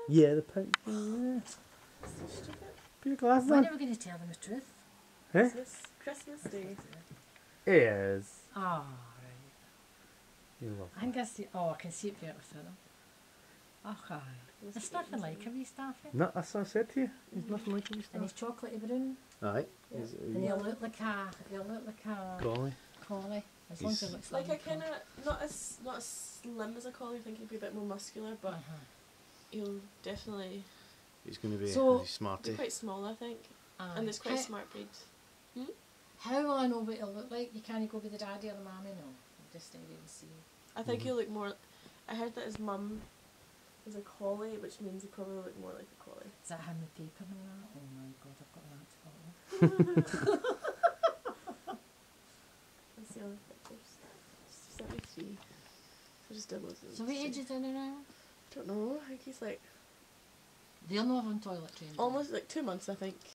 Yeah, the pink thing, yeah. So stupid. Put your glasses When on. are we going to tell them the truth? Eh? Christmas Day. It is. Oh, right. You love I think I see. Oh, I can see it better with them. Oh, aye. It's nothing like a wee Staffy. No, that's what I said to you. He's nothing like a wee And stuff. he's chocolatey brown. Aye. Yeah. And he'll look like a Collie. collie. As long as he looks Like like a kind of not as slim as a collie. I think he'd be a bit more muscular, but he'll definitely. He's going to be So- a smarty. Be quite small, I think, and it's quite a smart breed. How will I know what he'll look like? You can't go with the daddy or the mommy, no. You just stay there and see. I think he'll look more. I heard that his mum is a collie, which means he probably look more like a collie. Is that him with paper and all that? Oh my god, I've got that to follow. That's the other pictures. 73. So just download them. So what age is he now? Don't know. I think he's like They're not on toilet training. almost like 2 months, I think.